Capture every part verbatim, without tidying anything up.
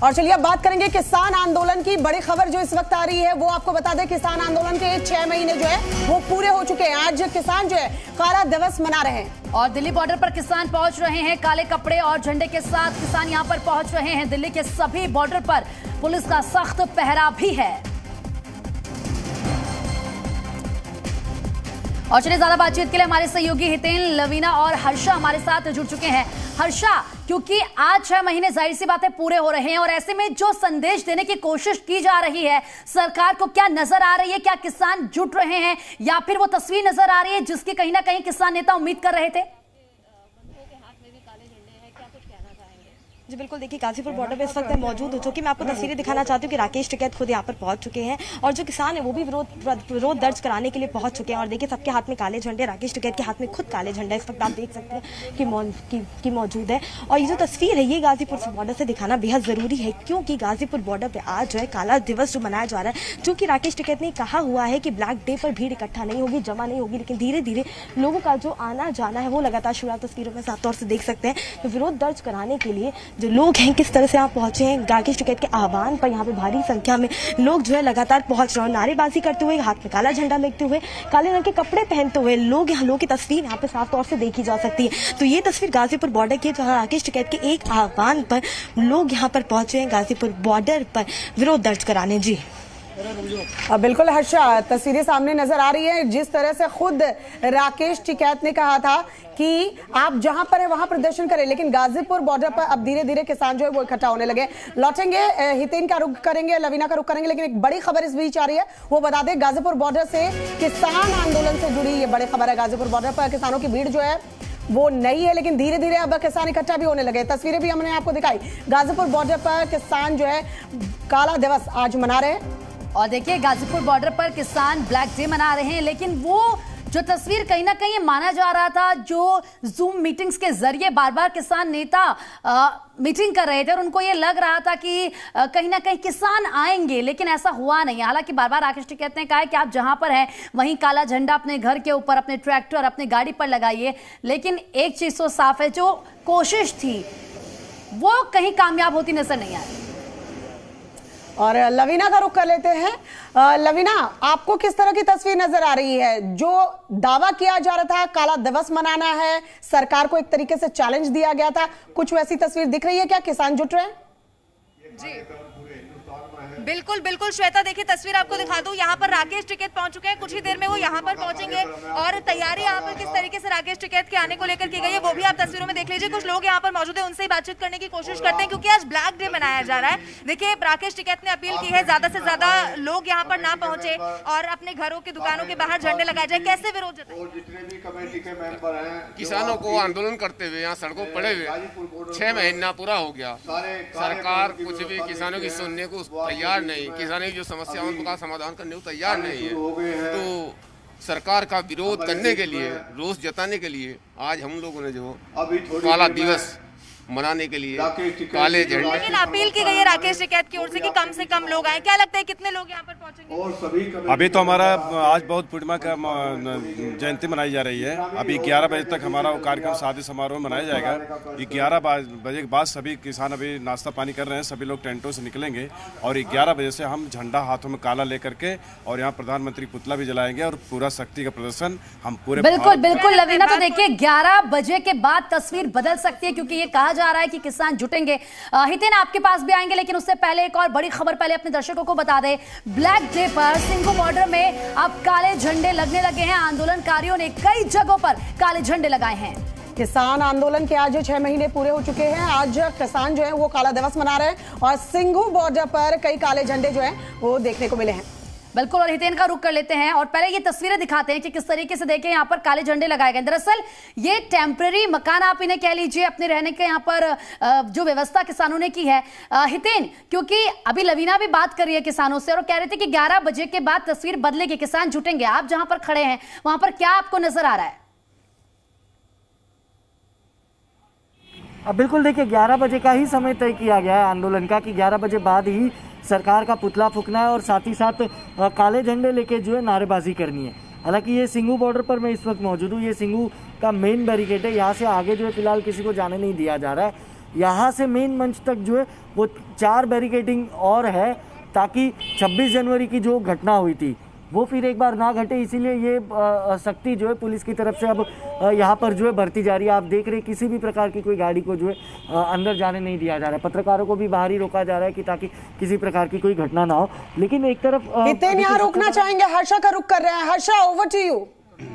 और चलिए अब बात करेंगे किसान आंदोलन की। बड़ी खबर जो इस वक्त आ रही है वो आपको बता दें, किसान आंदोलन के छह महीने जो है वो पूरे हो चुके हैं। आज किसान जो है काला दिवस मना रहे हैं और दिल्ली बॉर्डर पर किसान पहुंच रहे हैं। काले कपड़े और झंडे के साथ किसान यहां पर पहुंच रहे हैं। दिल्ली के सभी बॉर्डर पर पुलिस का सख्त पहरा भी है। और चलिए ज्यादा बातचीत के लिए हमारे सहयोगी हितेन, लवीना और हर्षा हमारे साथ जुड़ चुके हैं। हर्षा, क्योंकि आज छह महीने जाहिर सी बातें पूरे हो रहे हैं और ऐसे में जो संदेश देने की कोशिश की जा रही है सरकार को, क्या नजर आ रही है? क्या किसान जुट रहे हैं या फिर वो तस्वीर नजर आ रही है जिसकी कहीं ना कहीं किसान नेता उम्मीद कर रहे थे? जी बिल्कुल, देखिए गाजीपुर बॉर्डर पे इस वक्त मौजूद हो चुकी मैं आपको तस्वीरें दिखाना चाहती हूँ कि राकेश टिकैत खुद यहाँ पर पहुंच चुके हैं और जो किसान है वो भी विरोध विरोध दर्ज कराने के लिए पहुंच चुके हैं। और देखिए सबके हाथ में काले झंडे, राकेश टिकैत के हाथ में खुद काले झंडा इस वक्त आप देख सकते हैं कि मौ, की, की मौजूद है। और ये जो तस्वीर है ये गाजीपुर बॉर्डर से दिखाना बेहद जरूरी है, क्योंकि गाजीपुर बॉर्डर पर आज जो है काला दिवस जो मनाया जा रहा है। चूंकि राकेश टिकैत ने कहा हुआ है कि ब्लैक डे पर भीड़ इकट्ठा नहीं होगी, जमा नहीं होगी, लेकिन धीरे धीरे लोगों का जो आना जाना है वो लगातार शुरू आप तस्वीरों में साफ तौर से देख सकते हैं। तो विरोध दर्ज कराने के लिए जो लोग हैं किस तरह से आप पहुंचे हैं, राकेश टिकैत के आह्वान पर यहाँ पे भारी संख्या में लोग जो है लगातार पहुंच रहे हैं, नारेबाजी करते हुए, हाथ में काला झंडा लेते हुए, काले रंग के कपड़े पहनते हुए लोग यहाँ लोगों की तस्वीर यहाँ पे साफ तौर से देखी जा सकती है। तो ये तस्वीर गाजीपुर बॉर्डर की, जहाँ राकेश टिकैत के एक आह्वान पर लोग यहाँ पर पहुंचे हैं गाजीपुर बॉर्डर पर विरोध दर्ज कराने। जी बिल्कुल हर्षा, तस्वीरें सामने नजर आ रही है। जिस तरह से खुद राकेश टिकैत ने कहा था कि आप जहां पर है वहां प्रदर्शन करें, लेकिन गाजीपुर बॉर्डर पर अब धीरे धीरे किसान जो है वो इकट्ठा होने लगे। लौटेंगे, हितेन का रुख करेंगे, लवीना का रुख करेंगे, लेकिन एक बड़ी खबर इस बीच आ रही है वो बता दें, गाजीपुर बॉर्डर से किसान आंदोलन से जुड़ी ये बड़ी खबर है। गाजीपुर बॉर्डर पर किसानों की भीड़ जो है वो नहीं है, लेकिन धीरे धीरे अब किसान इकट्ठा भी होने लगे। तस्वीरें भी हमने आपको दिखाई। गाजीपुर बॉर्डर पर किसान जो है काला दिवस आज मना रहे हैं और देखिए गाजीपुर बॉर्डर पर किसान ब्लैक डे मना रहे हैं, लेकिन वो जो तस्वीर कहीं ना कहीं माना जा रहा था, जो जूम मीटिंग्स के जरिए बार बार किसान नेता आ, मीटिंग कर रहे थे और उनको ये लग रहा था कि आ, कहीं ना कहीं किसान आएंगे, लेकिन ऐसा हुआ नहीं। हालांकि बार बार राकेश टिकैत ने कहा है कि आप जहां पर हैं वहीं काला झंडा अपने घर के ऊपर, अपने ट्रैक्टर, अपनी गाड़ी पर लगाइए, लेकिन एक चीज तो साफ है, जो कोशिश थी वो कहीं कामयाब होती नजर नहीं आ रही। और लवीना का रुख कर लेते हैं। लवीना, आपको किस तरह की तस्वीर नजर आ रही है? जो दावा किया जा रहा था काला दिवस मनाना है, सरकार को एक तरीके से चैलेंज दिया गया था, कुछ वैसी तस्वीर दिख रही है क्या? किसान जुट रहे हैं? जी बिल्कुल बिल्कुल श्वेता, देखिए तस्वीर आपको दिखा दूं, यहाँ पर राकेश टिकैत पहुंच चुके हैं। कुछ ही देर में वो यहाँ पर पहुंचेंगे और तैयारी यहाँ पर किस तरीके से राकेश टिकैत के आने को लेकर की गई है वो भी आप तस्वीरों में देख लीजिए। कुछ लोग यहाँ पर मौजूद है, उनसे ही बातचीत करने की कोशिश करते हैं, क्योंकि आज ब्लैक डे मनाया जा रहा है। देखिए राकेश टिकैत ने अपील की है ज्यादा से ज्यादा लोग यहाँ पर ना पहुंचे और अपने घरों के दुकानों के बाहर झंडे लगाए जाए। कैसे विरोध जताए? किसानों को आंदोलन करते हुए यहाँ सड़कों पड़े हुए छह महीना पूरा हो गया, सरकार कुछ भी किसानों की सुनने को तैयार नहीं, किसानों जो समस्या उनका समाधान करने को तैयार नहीं है। तो सरकार का विरोध करने के लिए, रोष जताने के लिए आज हम लोगों ने जो काला दिवस मनाने के लिए काले झंडे। लेकिन अपील की गई है राकेश टिकैत की ओर से कि कम से कम लोग आए। क्या लगता है कितने लोग यहाँ पर पहुंचेंगे? अभी तो हमारा आज बहुत पूर्णिमा का जयंती मनाई जा रही है। अभी ग्यारह बजे तक हमारा वो कार्यक्रम शादी समारोह मनाया जाएगा। ग्यारह बजे के बाद सभी किसान अभी नाश्ता पानी कर रहे हैं, सभी लोग टेंटों से निकलेंगे और ग्यारह बजे से हम झंडा हाथों में काला लेकर के और यहाँ प्रधानमंत्री पुतला भी जलाएंगे और पूरा शक्ति का प्रदर्शन हम पूरे। बिल्कुल बिल्कुल लवीना, तो देखिए ग्यारह बजे के बाद तस्वीर बदल सकती है, क्योंकि ये कहा जा रहा है कि किसान जुटेंगे। हितेन आपके पास भी आएंगे, लेकिन उससे पहले एक और बड़ी खबर पहले अपने दर्शकों को बता दें। ब्लैक डे पर सिंघू बॉर्डर में अब काले झंडे लगने लगे हैं। आंदोलनकारियों ने कई जगहों पर काले झंडे लगाए हैं। किसान आंदोलन के आज छह महीने पूरे हो चुके हैं। आज किसान जो है वो काला दिवस मना रहे हैं और सिंघू बॉर्डर पर कई काले झंडे जो है वो देखने को मिले हैं। बिल्कुल, और हितेन का रुख कर लेते हैं और पहले ये तस्वीरें दिखाते हैं कि किस तरीके से देखें यहाँ पर काले झंडे लगाए गए। दरअसल ये टेम्पररी मकान आप इन्हें कह लीजिए, अपने रहने के यहाँ पर जो व्यवस्था किसानों ने की है। हितेन, क्योंकि अभी लवीना भी बात कर रही है किसानों से और कह रहे थे कि ग्यारह बजे के बाद तस्वीर बदलेगी, किसान जुटेंगे। आप जहां पर खड़े हैं वहां पर क्या आपको नजर आ रहा है? अब बिल्कुल देखिए ग्यारह बजे का ही समय तय किया गया है आंदोलन का, कि ग्यारह बजे बाद ही सरकार का पुतला फूकना है और साथ ही साथ काले झंडे लेके जो है नारेबाजी करनी है। हालांकि ये सिंघू बॉर्डर पर मैं इस वक्त मौजूद हूँ। ये सिंघू का मेन बैरिकेड है, यहाँ से आगे जो है फिलहाल किसी को जाने नहीं दिया जा रहा है। यहाँ से मेन मंच तक जो है वो चार बैरिकेडिंग और है, ताकि छब्बीस जनवरी की जो घटना हुई थी वो फिर एक बार ना घटे। इसीलिए ये सख्ती जो है पुलिस की तरफ से अब यहाँ पर जो है बढ़ती जा रही है। आप देख रहे हैं किसी भी प्रकार की कोई गाड़ी को जो है अंदर जाने नहीं दिया जा रहा है। पत्रकारों को भी बाहर ही रोका जा रहा है कि ताकि किसी प्रकार की कोई घटना ना हो। लेकिन एक तरफ हितेन यहाँ रोकना चाहेंगे, हर्षा का रुख कर रहे हैं। Harsha, over to you.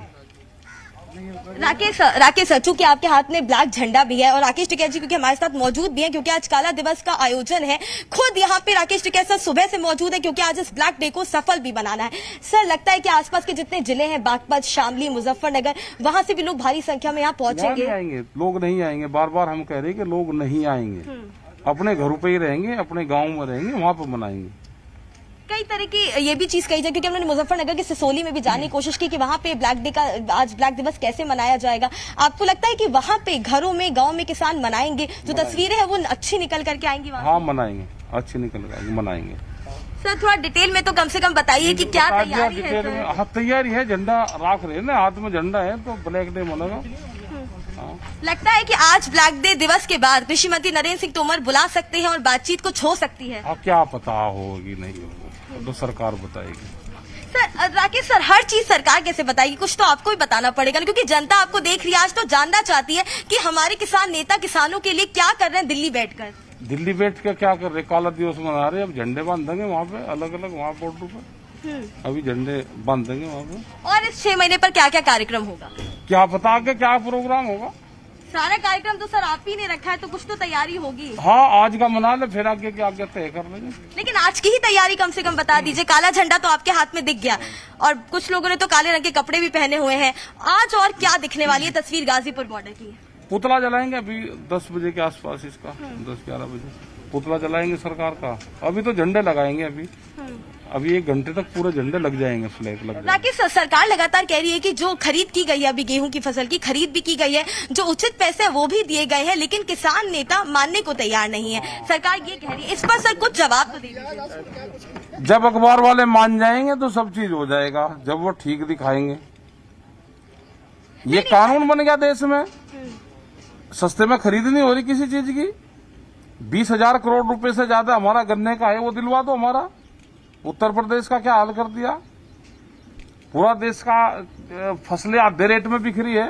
Rakesh Rakesh sir, चूंकि आपके हाथ में ब्लैक झंडा भी है और राकेश टिकैत जी क्योंकि हमारे साथ मौजूद भी हैं, क्योंकि आज काला दिवस का आयोजन है, खुद यहाँ पे राकेश टिकैत सर सुबह से मौजूद है क्योंकि आज इस ब्लैक डे को सफल भी बनाना है। सर, लगता है कि आसपास के जितने जिले हैं, बागपत, शामली, मुजफ्फरनगर, वहां से भी लोग भारी संख्या में यहाँ पहुंचेंगे? आएंगे लोग, नहीं आएंगे। बार बार हम कह रहे हैं कि लोग नहीं आएंगे, अपने घरों पे ही रहेंगे, अपने गाँव में रहेंगे, वहाँ पर मनाएंगे। कई तरह की ये भी चीज कही जाए, क्योंकि हमने मुजफ्फरनगर के सिसोली में भी जानने की कोशिश की कि वहाँ पे ब्लैक डे का, आज ब्लैक दिवस कैसे मनाया जाएगा। आपको लगता है कि वहाँ पे घरों में, गांव में किसान मनाएंगे, जो तस्वीरें हैं वो अच्छी निकल करके आएंगी वहाँ? हाँ, मनाएंगे, अच्छी निकल कर मनाएंगे। सर, थोड़ा डिटेल में तो कम से कम बताइए कि क्या तैयारी है? हाँ, तैयारी है, झंडा राख रहे हैं ना, हाथ में झंडा है तो ब्लैक डे मनाएगा। लगता है कि आज ब्लैक डे दिवस के बाद कृषि मंत्री नरेंद्र सिंह तोमर बुला सकते हैं और बातचीत कुछ हो सकती है? अब क्या पता होगी नहीं होगी तो सरकार बताएगी। सर, राकेश सर, हर चीज सरकार कैसे बताएगी? कुछ तो आपको ही बताना पड़ेगा, क्योंकि जनता आपको देख रही है, आज तो जानना चाहती है कि हमारे किसान नेता किसानों के लिए क्या कर रहे हैं दिल्ली बैठकर। दिल्ली बैठ कर क्या कर रहे? काला दिवस मना रहे, अब झंडे बांधेंगे वहाँ पे अलग अलग, वहाँ बॉर्डर पे अभी झंडे बांधेंगे वहाँ पे। और इस छह महीने पर क्या क्या कार्यक्रम होगा? क्या पता आगे क्या प्रोग्राम होगा। सारा कार्यक्रम तो सर आप ही ने रखा है, तो कुछ तो तैयारी होगी। हाँ, आज का मना ले, फिर आगे के आगे तय कर लेंगे। लेकिन आज की ही तैयारी कम से कम बता दीजिए। काला झंडा तो आपके हाथ में दिख गया और कुछ लोगों ने तो काले रंग के कपड़े भी पहने हुए हैं। आज और क्या दिखने वाली है तस्वीर गाजीपुर बॉर्डर की? पुतला जलाएंगे अभी दस बजे के आसपास, इसका दस ग्यारह बजे पुतला जलाएंगे सरकार का। अभी तो झंडे लगाएंगे, अभी अभी एक घंटे तक पूरे झंडे लग जाएंगे, फ्लैग लग जाएंगे। राकेश, सरकार लगातार कह रही है कि जो खरीद की गई है, अभी गेहूं की फसल की खरीद भी की गई है, जो उचित पैसे वो भी दिए गए हैं, लेकिन किसान नेता मानने को तैयार नहीं है। सरकार ये कह रही है, इस पर सर कुछ जवाब तो दे दीजिए। जब अखबार वाले मान जाएंगे तो सब चीज हो जाएगा, जब वो ठीक दिखाएंगे। ये कानून बन गया देश में, सस्ते में खरीद नहीं हो रही किसी चीज की। बीस हजार करोड़ रुपए से ज्यादा हमारा गन्ने का है, वो दिलवा दो हमारा। उत्तर प्रदेश का क्या हाल कर दिया, पूरा देश का फसलें आधे रेट में बिक रही है।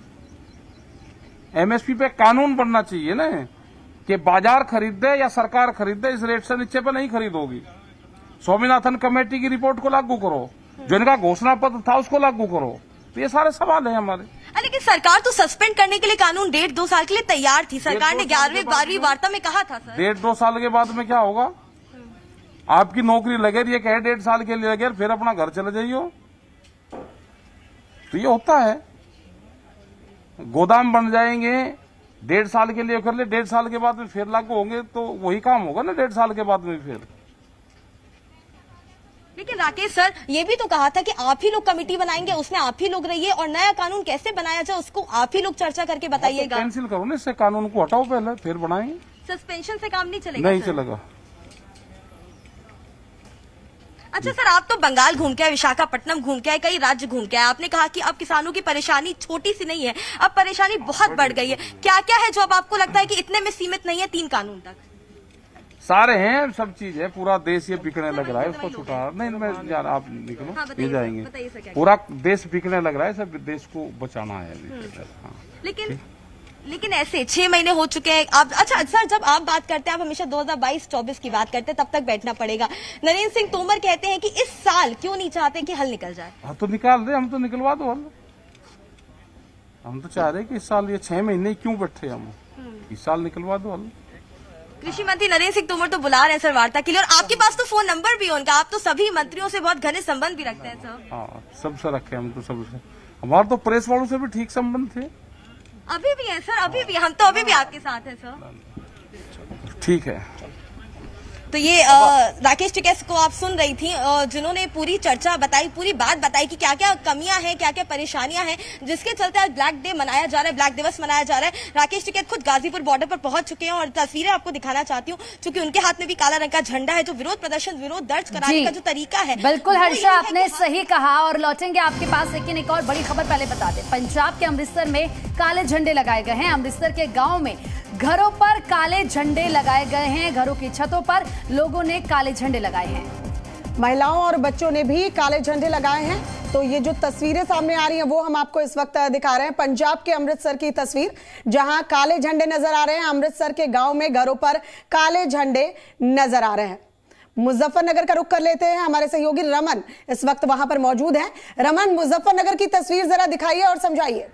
एमएसपी पे कानून बनना चाहिए ना कि बाजार खरीदे या सरकार खरीदे, इस रेट से नीचे पे नहीं खरीद होगी। स्वामीनाथन कमेटी की रिपोर्ट को लागू करो, जो इनका घोषणा पत्र था उसको लागू करो। तो ये सारे सवाल हैं हमारे। लेकिन सरकार तो सस्पेंड करने के लिए कानून डेढ़ दो साल के लिए तैयार थी। सरकार ने ग्यारहवीं बारहवीं वार्ता में कहा था सर। डेढ़ दो साल के बाद में क्या होगा? आपकी नौकरी लगे, ये कहे डेढ़ साल के लिए लगे, फिर अपना घर चले जाइयो। तो ये होता है, गोदाम बन जाएंगे, डेढ़ साल के लिए कर ले, डेढ़ साल के बाद में फिर लागू होंगे, तो वही काम होगा ना डेढ़ साल के बाद में फिर। लेकिन राकेश सर, ये भी तो कहा था कि आप ही लोग कमेटी बनाएंगे, उसमें आप ही लोग रहिए और नया कानून कैसे बनाया जाए उसको आप ही लोग चर्चा करके बताइएगा। कैंसिल करो ना इससे, कानून को हटाओ पहले, फिर बनाएंगे। सस्पेंशन से काम नहीं चलेगा? नहीं चलेगा। अच्छा सर, आप तो बंगाल घूम के आए, विशाखापट्टनम घूम के आए, कई राज्य घूम के आए। आपने कहा कि अब किसानों की परेशानी छोटी सी नहीं है, अब परेशानी बहुत बढ़ गई है। क्या क्या है जो अब आपको लगता है कि इतने में सीमित नहीं है तीन कानून तक? सारे हैं, सब चीज है, पूरा देश ये बिकने लग रहा है, उसको छुटा नहीं। मैं जान, आप निकलो, हाँ, ये जाएंगे। पूरा देश बिकने लग रहा है, सब देश को बचाना है अभी। हाँ। लेकिन लेकिन ऐसे छह महीने हो चुके हैं आप। अच्छा सर, जब आप बात करते हैं, आप हमेशा दो हज़ार बाईस चौबीस की बात करते हैं, तब तक बैठना पड़ेगा। नरेंद्र सिंह तोमर कहते हैं कि इस साल क्यों नहीं चाहते कि हल निकल जाए? हाँ, तो निकाल दे, हम तो निकलवा दो हल। हम तो चाह रहे कि इस साल ये छह महीने क्यों बैठे हम, इस साल निकलवा दो हल। कृषि मंत्री नरेंद्र सिंह तोमर तो बुला रहे हैं सर वार्ता के लिए, और आपके पास तो फोन नंबर भी है उनका। आप तो सभी मंत्रियों से बहुत घने संबंध भी रखते हैं सर। हाँ, सबसे रखे हम तो, सबसे। हमारे तो प्रेस वालों से भी ठीक संबंध थे। अभी भी है सर, अभी भी हम तो अभी भी आपके साथ हैं सर। ठीक है। तो ये आ, राकेश टिकैत को आप सुन रही थी, जिन्होंने पूरी चर्चा बताई, पूरी बात बताई कि क्या क्या कमियां हैं, क्या क्या परेशानियां हैं, जिसके चलते आज ब्लैक डे मनाया जा रहा है, ब्लैक दिवस मनाया जा रहा है। राकेश टिकैत खुद गाजीपुर बॉर्डर पर पहुंच चुके हैं और तस्वीरें आपको दिखाना चाहती हूँ, क्योंकि उनके हाथ में भी काला रंग का झंडा है, जो विरोध प्रदर्शन, विरोध दर्ज कराने का जो तरीका है। बिल्कुल हर्षा, आपने सही कहा और लौटेंगे आपके पास, लेकिन एक और बड़ी खबर पहले बता दें। पंजाब के अमृतसर में काले झंडे लगाए गए हैं। अमृतसर के गाँव में घरों पर काले झंडे लगाए गए हैं। घरों की छतों पर लोगों ने काले झंडे लगाए हैं। महिलाओं और बच्चों ने भी काले झंडे लगाए हैं। तो ये जो तस्वीरें सामने आ रही हैं वो हम आपको इस वक्त दिखा रहे हैं। पंजाब के अमृतसर की तस्वीर, जहां काले झंडे नजर आ रहे हैं। अमृतसर के गांव में घरों पर काले झंडे नजर आ रहे हैं। मुजफ्फरनगर का रुख कर लेते हैं। हमारे सहयोगी रमन इस वक्त वहां पर मौजूद हैं। रमन, मुजफ्फरनगर की तस्वीर जरा दिखाइए और समझाइए।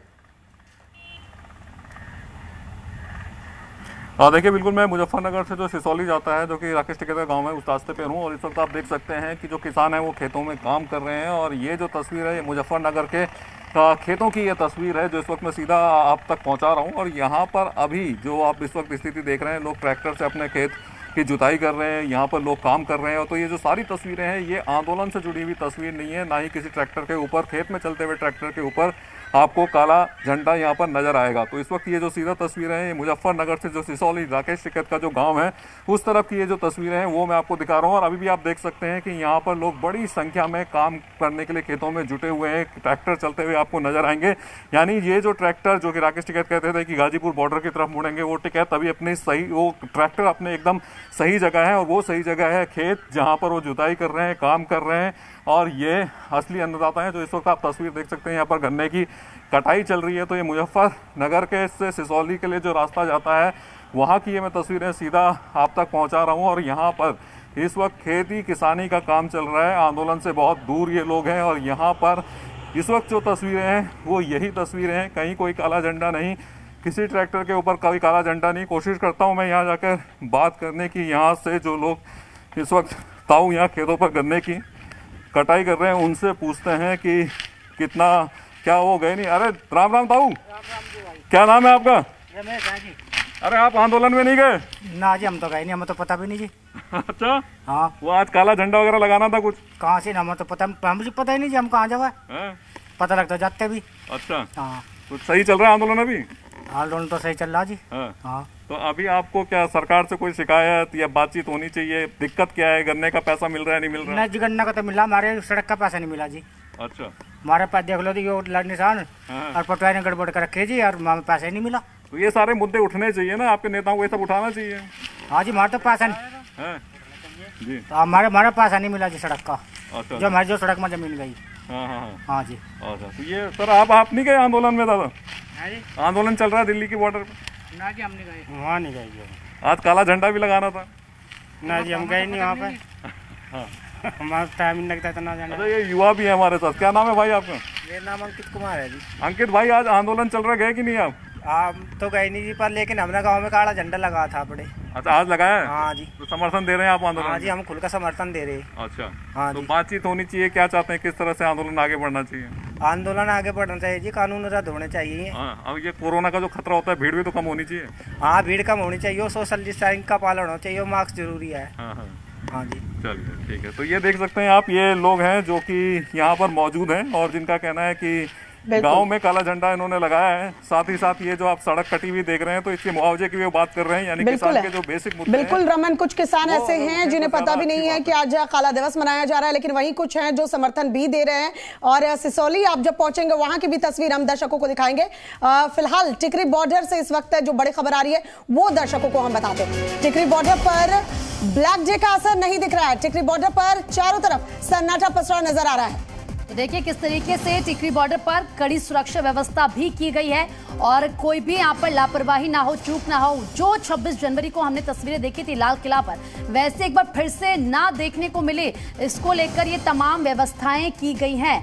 देखिए, बिल्कुल मैं मुजफ्फरनगर से जो सिसौली जाता है, जो कि राकेश टिकैत का गांव है, उस रास्ते पे हूँ। और इस वक्त आप देख सकते हैं कि जो किसान हैं वो खेतों में काम कर रहे हैं। और ये जो तस्वीर है ये मुजफ्फरनगर के खेतों की ये तस्वीर है, जो इस वक्त मैं सीधा आप तक पहुँचा रहा हूँ। और यहाँ पर अभी जो आप इस वक्त स्थिति देख रहे हैं, लोग ट्रैक्टर से अपने खेत की जुताई कर रहे हैं, यहाँ पर लोग काम कर रहे हैं। और तो ये जो सारी तस्वीरें हैं ये आंदोलन से जुड़ी हुई तस्वीर नहीं है, ना ही किसी ट्रैक्टर के ऊपर, खेत में चलते हुए ट्रैक्टर के ऊपर आपको काला झंडा यहाँ पर नजर आएगा। तो इस वक्त ये जो सीधा तस्वीरें हैं ये मुजफ्फरनगर से जो सिसौली राकेश टिकैत का जो गांव है उस तरफ की ये जो तस्वीरें हैं वो मैं आपको दिखा रहा हूँ। और अभी भी आप देख सकते हैं कि यहाँ पर लोग बड़ी संख्या में काम करने के लिए खेतों में जुटे हुए हैं। ट्रैक्टर चलते हुए आपको नजर आएंगे। यानी ये जो ट्रैक्टर जो कि राकेश टिकैत कहते थे कि गाजीपुर बॉर्डर की तरफ मुड़ेंगे, वो टिकैत अभी अपने सही, वो ट्रैक्टर अपने एकदम सही जगह है। और वो सही जगह है खेत, जहाँ पर वो जुताई कर रहे हैं, काम कर रहे हैं। और ये असली अन्नदाता है। जो इस वक्त आप तस्वीर देख सकते हैं, यहाँ पर गन्ने की कटाई चल रही है। तो ये मुजफ्फरनगर के से सिसौली के लिए जो रास्ता जाता है वहाँ की ये मैं तस्वीरें सीधा आप तक पहुँचा रहा हूँ। और यहाँ पर इस वक्त खेती किसानी का काम चल रहा है। आंदोलन से बहुत दूर ये लोग हैं। और यहाँ पर इस वक्त जो तस्वीरें हैं वो यही तस्वीरें हैं। कहीं कोई काला झंडा नहीं, किसी ट्रैक्टर के ऊपर कोई काला झंडा नहीं। कोशिश करता हूँ मैं यहाँ जाकर बात करने की। यहाँ से जो लोग इस वक्त ताऊ यहाँ खेतों पर गन्ने की कटाई कर रहे हैं उनसे पूछते हैं कि कितना क्या हो गए नहीं। अरे राम राम ताऊ, क्या नाम है आपका? रमेश जी। अरे आप आंदोलन में नहीं गए? ना जी, हम तो गए नहीं, हमें तो पता भी नहीं जी। अच्छा, हाँ। वो आज काला झंडा वगैरह लगाना था कुछ? कहाँ से, हमें तो पता, मुझे पता ही नहीं जी हम कहाँ जावा। पता लगता जाते भी। अच्छा, हाँ। तो सही चल रहा है आंदोलन अभी? आंदोलन तो सही चल रहा जी। हाँ। हाँ। तो अभी आपको क्या सरकार से कोई शिकायत या बातचीत होनी चाहिए? दिक्कत क्या है? गन्ने का पैसा मिल रहा है, नहीं मिल रहा? नहीं जी, गन्ना का तो मिला, हमारे सड़क का पैसा नहीं मिला जी। अच्छा, हमारे पास देख लो यो निशान और पटवारी ने गड़बड़ कर रखे जी, और हमें पैसा ही नहीं मिला। तो ये सारे मुद्दे उठने चाहिए ना, आपके नेताओं को ये सब उठाना चाहिए। हाँ जी, हमारे तो पैसा नहीं है जी। तो हमारे हमारा पैसा नहीं मिला जी सड़क का। अच्छा, जो हमारी जो सड़क में जमीन गई। हाँ हाँ हाँ हाँ जी। अच्छा, तो ये सर आप आप नहीं गए आंदोलन में? दादा आंदोलन चल रहा है दिल्ली की बॉर्डर पे? ना जी, हम नहीं गए वहाँ, नहीं गए। आज काला झंडा भी लगाना था? ना जी, हम गए नहीं वहाँ पे। हाँ, हमारा टाइम नहीं लगता इतना जाने। अच्छा, ये युवा भी है हमारे साथ। क्या नाम है भाई आपका? मेरा नाम अंकित कुमार है जी। अंकित भाई, आज आंदोलन चल रहा, गए कि नहीं आप? हम तो गए नहीं जी, पर लेकिन हमने गांव में काला झंडा लगा था बड़े। अच्छा, आज लगाया है? हाँ जी। तो समर्थन दे रहे हैं आप आंदोलन? हाँ जी, हम खुल का समर्थन दे रहे हैं। अच्छा, हाँ तो जी। बातचीत होनी चाहिए। क्या चाहते हैं, किस तरह से आंदोलन आगे बढ़ना चाहिए? आंदोलन आगे बढ़ना चाहिए जी, कानून रद्द होने चाहिए। हाँ, अब ये कोरोना का जो खतरा होता है, भीड़ भी तो कम होनी चाहिए। हाँ, भीड़ कम होनी चाहिए, सोशल डिस्टेंसिंग का पालन होना चाहिए, मास्क जरूरी है। हाँ हाँ हाँ जी। चलिए ठीक है। तो ये देख सकते हैं आप, ये लोग हैं जो कि यहाँ पर मौजूद हैं और जिनका कहना है कि गांव में काला झंडा इन्होंने लगाया है। साथ ही साथ ये जो आप सड़क कटी हुई देख रहे हैं, तो इसके मुआवजे की भी बात कर रहे हैं, यानी किसान के जो बेसिक मुद्दे बिल्कुल हैं। रमन, कुछ किसान ऐसे हैं जिन्हें पता भी नहीं है कि आज काला दिवस मनाया जा रहा है, लेकिन वहीं कुछ हैं जो समर्थन भी दे रहे हैं। और सिसौली आप जब पहुंचेंगे वहां की भी तस्वीर हम दर्शकों को दिखाएंगे। फिलहाल टिकरी बॉर्डर से इस वक्त जो बड़ी खबर आ रही है वो दर्शकों को हम बताते हैं। टिकरी बॉर्डर पर ब्लैक डे का असर नहीं दिख रहा है। टिकरी बॉर्डर पर चारों तरफ सन्नाटा पसरा नजर आ रहा है। तो देखिए किस तरीके से टिकरी बॉर्डर पर कड़ी सुरक्षा व्यवस्था भी की गई है और कोई भी यहाँ पर लापरवाही ना हो, चूक ना हो। जो छब्बीस जनवरी को हमने तस्वीरें देखी थी लाल किला पर, वैसे एक बार फिर से ना देखने को मिले, इसको लेकर ये तमाम व्यवस्थाएं की गई हैं।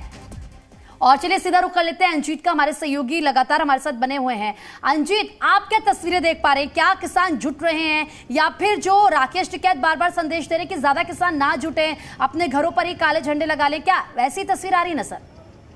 और चलिए सीधा रुख कर लेते हैं अंजीत का, हमारे सहयोगी लगातार हमारे साथ बने हुए हैं। अंजीत, आप क्या तस्वीरें देख पा रहे हैं? क्या किसान जुट रहे हैं या फिर जो राकेश टिकैत बार बार संदेश दे रहे हैं कि ज्यादा किसान ना जुटे, अपने घरों पर ही काले झंडे लगा लें, क्या वैसी तस्वीर आ रही है ना सर?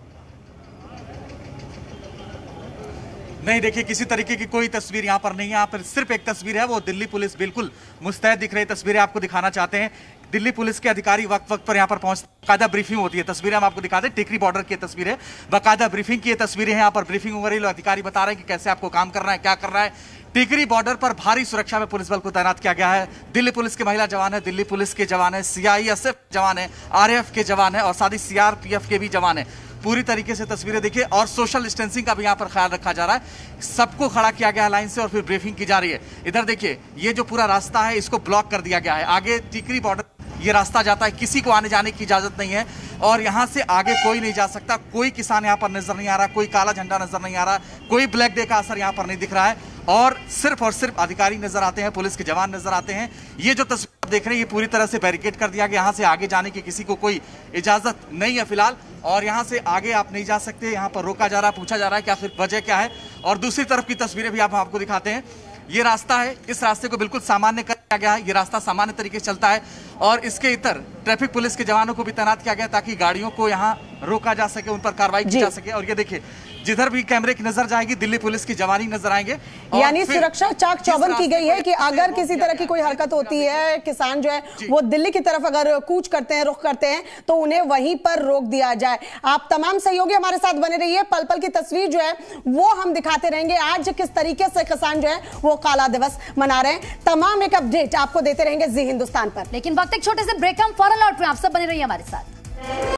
नहीं, देखिए किसी तरीके की कोई तस्वीर यहाँ पर नहीं है। यहाँ पर सिर्फ एक तस्वीर है, वो दिल्ली पुलिस बिल्कुल मुस्तैद दिख रही तस्वीरें आपको दिखाना चाहते हैं। दिल्ली पुलिस के अधिकारी वक्त वक्त पर यहाँ पर पहुंच, बाकायदा ब्रीफिंग होती है। तस्वीरें हम आपको दिखाते हैं, टिकरी बॉर्डर की तस्वीरें, बाकायदा ब्रीफिंग की तस्वीरें हैं। यहाँ पर ब्रीफिंग हो रही है, अधिकारी बता रहे हैं कि कैसे आपको काम करना है, क्या करना है। टिकरी बॉर्डर पर भारी सुरक्षा में पुलिस बल को तैनात किया गया है। दिल्ली पुलिस के महिला जवान है, दिल्ली पुलिस के जवान है, सीआईएसएफ जवान है, आरएएफ के जवान है और साथ ही सीआरपीएफ के भी जवान है। पूरी तरीके से तस्वीरें देखिए और सोशल डिस्टेंसिंग का भी यहाँ पर ख्याल रखा जा रहा है। सबको खड़ा किया गया है लाइन से और फिर ब्रीफिंग की जा रही है। इधर देखिए ये जो पूरा रास्ता है इसको ब्लॉक कर दिया गया है। आगे टिकरी बॉर्डर ये रास्ता जाता है, किसी को आने जाने की इजाजत नहीं है और यहाँ से आगे कोई नहीं जा सकता। कोई किसान यहाँ पर नजर नहीं आ रहा, कोई काला झंडा नजर नहीं आ रहा, कोई ब्लैक डे का असर यहाँ पर नहीं दिख रहा है और सिर्फ और सिर्फ अधिकारी नजर आते हैं, पुलिस के जवान नजर आते हैं। ये जो तस्वीर देख रहे हैं ये पूरी तरह से बैरिकेड कर दिया गया, यहाँ से आगे जाने की किसी को कोई इजाजत नहीं है फिलहाल और यहाँ से आगे आप नहीं जा सकते। यहाँ पर रोका जा रहा है, पूछा जा रहा है कि आखिर वजह क्या है। और दूसरी तरफ की तस्वीरें भी आप आपको दिखाते हैं। ये रास्ता है, इस रास्ते को बिल्कुल सामान्य कर दिया गया है। ये रास्ता सामान्य तरीके से चलता है और इसके इतर ट्रैफिक पुलिस के जवानों को भी तैनात किया गया ताकि गाड़ियों को यहाँ रोका जा सके, उन पर कार्रवाई की जा सके। और ये देखिए जिधर भी कैमरे की नजर जाएगी दिल्ली पुलिस की जवानी नजर आएंगे। यानी सुरक्षा चाक चौबंद की गई है कि अगर किसी तरह की कोई हरकत होती है, किसान जो है वो दिल्ली की तरफ अगर कूच करते हैं, रुख करते हैं तो उन्हें वहीं पर रोक दिया जाए। आप तमाम सहयोगी हमारे साथ बने रहिए, पल पल की तस्वीर जो है वो हम दिखाते रहेंगे। आज किस तरीके से किसान जो है वो काला दिवस मना रहे हैं, तमाम एक अपडेट आपको देते रहेंगे जी हिंदुस्तान पर। लेकिन वक्त एक छोटे से ब्रेक, हम फौरन लौट रहे हैं, आप सब बने रहिए हमारे साथ।